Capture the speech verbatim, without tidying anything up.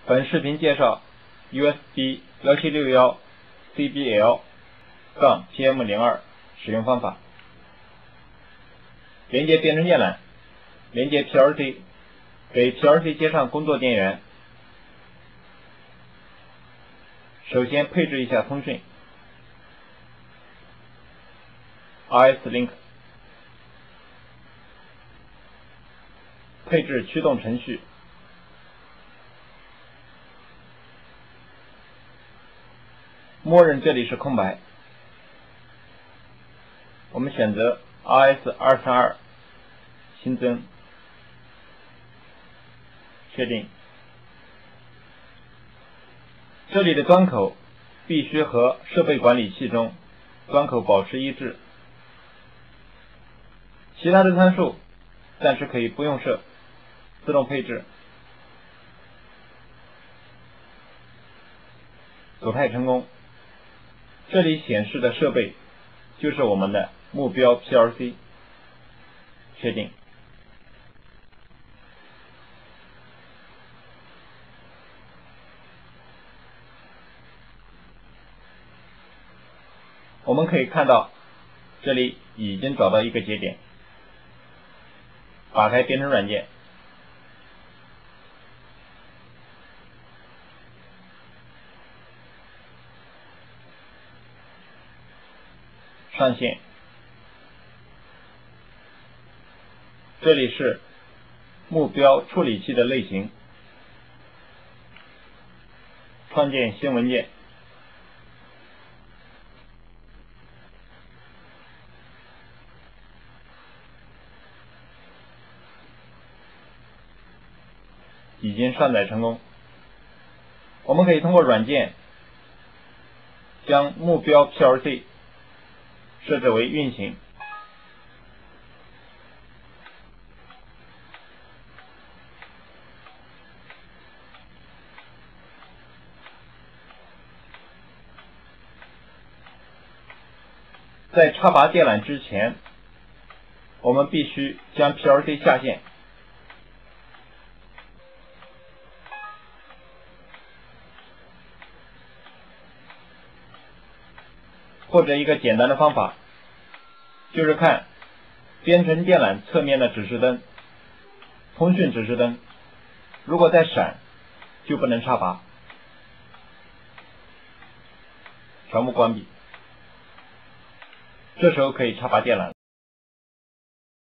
本视频介绍 U S B 一七六一 C B L P M 零二 使用方法。连接编程电缆，连接 P L C， 给 P L C 接上工作电源。首先配置一下通讯 R S Link， 配置驱动程序。默认这里是空白，我们选择 R S 二三二， 新增，确定。这里的端口必须和设备管理器中端口保持一致，其他的参数暂时可以不用设，自动配置。组态成功，这里显示的设备就是我们的目标 P L C， 确定。我们可以看到，这里已经找到一个节点。打开编程软件，上线。这里是目标处理器的类型，创建新文件。已经上载成功。我们可以通过软件将目标 P L C 设置为运行。在插拔电缆之前，我们必须将 P L C 下线。或者一个简单的方法，就是看编程电缆侧面的指示灯、通讯指示灯，如果在闪，就不能插拔，全部关闭。这时候可以插拔电缆。